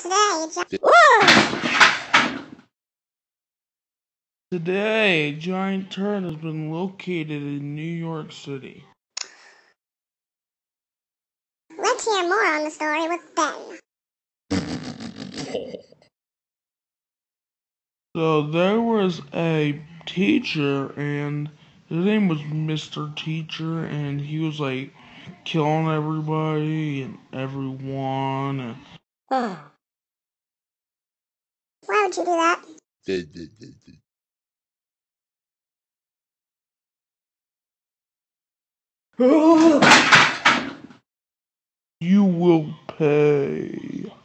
Today, a giant turret has been located in New York City. Let's hear more on the story with Ben. So there was a teacher, and his name was Mr. Teacher, and he was like killing everybody and everyone. And Why would you do that? You will pay.